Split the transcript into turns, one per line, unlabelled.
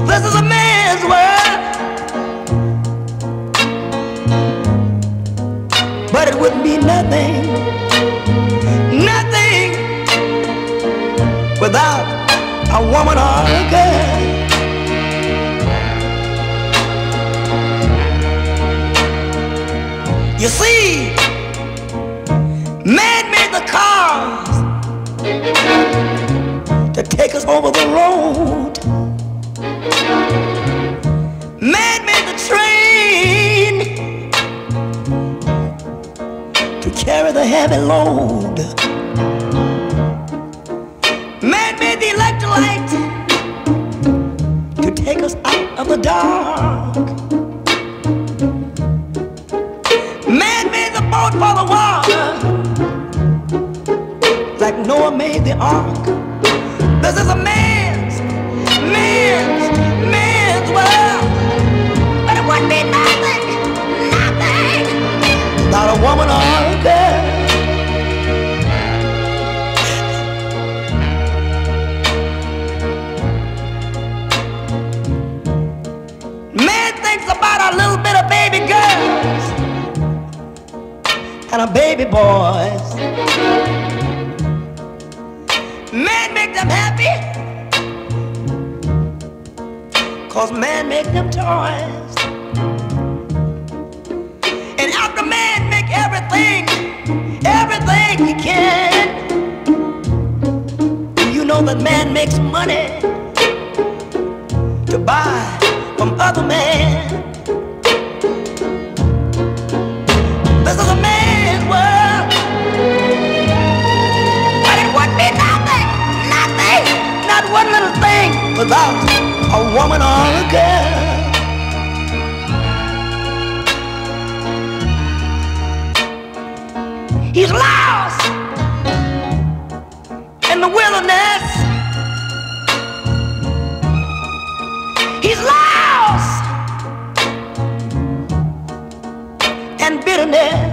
This is a man's world, but it wouldn't be nothing, nothing without a woman or a girl. You see, man made the cars to take us over the road. Man made the train to carry the heavy load. Man made the electric light to take us out of the dark. Man made the boat for the water, like Noah made the ark. This is a man's world, but it wouldn't be nothing, nothing without a woman or a girl. Man thinks about a little bit of baby girls and a baby boys. Man make them happy, 'cause man make them toys. And after man make everything he can, you know that man makes money to buy from other men. This is a man's world, but it wouldn't be nothing, nothing, not one little thing without a woman or a girl. He's lost in the wilderness. He's lost in bitterness.